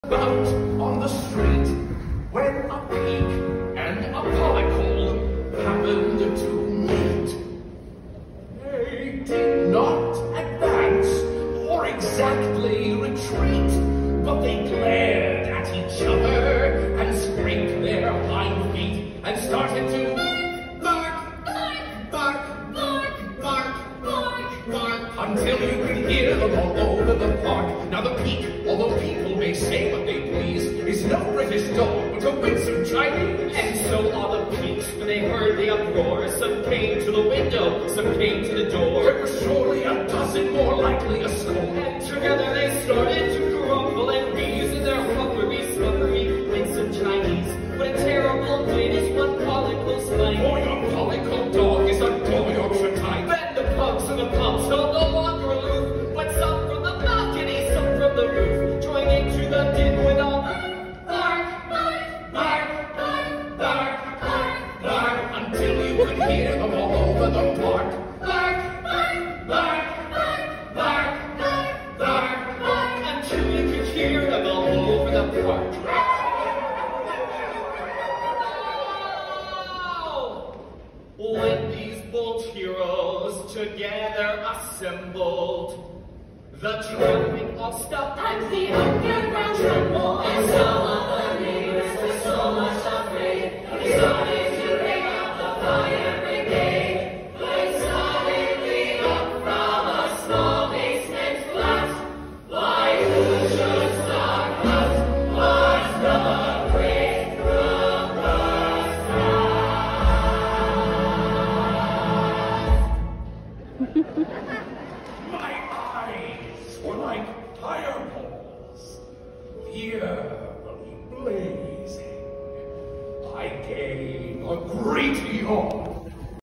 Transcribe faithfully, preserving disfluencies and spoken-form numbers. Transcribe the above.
Out on the street when a peak and a pollicle happened to meet. They did not advance or exactly retreat, but they glared at each other and scraped their hind feet and started to bark, bark, bark, bark, bark, bark, bark, until you could hear them all over the park. Now the peak, although people may say what they please, is no British dog, but a winsome Chinese. And so all the peaks, when they heard the uproar, some came to the window, some came to the door. There were surely a dozen, more likely a score. And together they started to grumble and wheeze in their rubbery, slubbery, winsome Chinese. What a terrible night is one pollicle's life. For your pollicle dog is a dog Yorkshire type. Then the pugs and the pups held no longer aloof, but some from the balcony, some from the roof, joined into the din with all bark, bark, bark, bark, bark, bark, bark, until you could hear them all over the park. bark, bark, bark, bark, bark, bark, bark, bark, until you could hear them all over the park. When these bold heroes together assembled, the traffic all stopped and the underground trembled, and some of the neighbors were so much afraid, they started to ring up the fire brigade. They suddenly up from a small basement flat. Why, who should start us was the great My eyes were like fireballs, fiercely blazing. I gave a great yawn